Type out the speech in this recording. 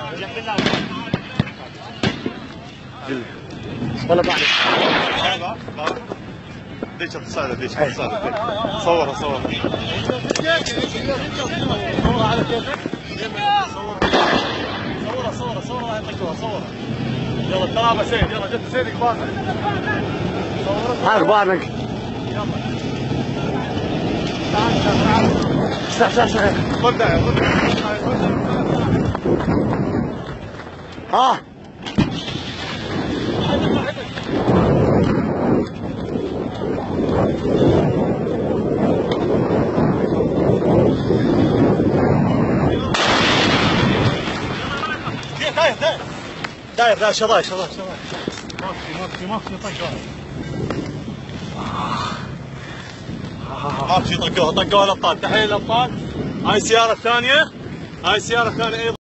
والله ما عليك. ديش تصادق ديش تصادق صورها صورها على كيفك صورها هاي طقوها صورها يلا الترابة سيد يلا جبت سيدك بارنك هاك بارنك يلا تعال خذ داعي ها داير شظاي ما في طقوها طقوها الابطال تحيه الابطال. هاي السياره الثانيه ايضا